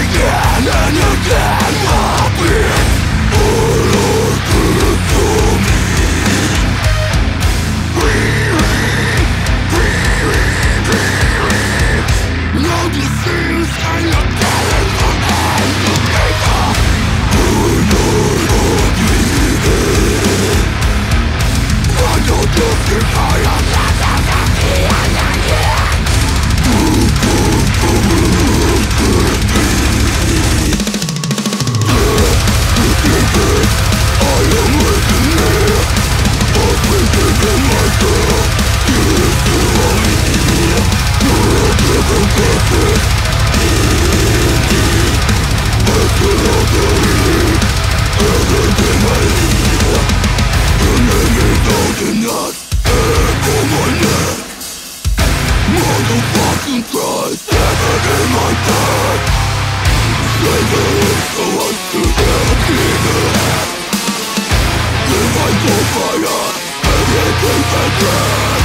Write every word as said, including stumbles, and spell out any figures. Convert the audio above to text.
again and again. Repeat all of this to me. Breathe, breathe, breathe. Now the scenes and the colors of hands to paper. We're not bleeding. I don't justify a lot of motherfucking Christ, severed in my bed. Slavery so us to get in. If I go fire, everything's a dread.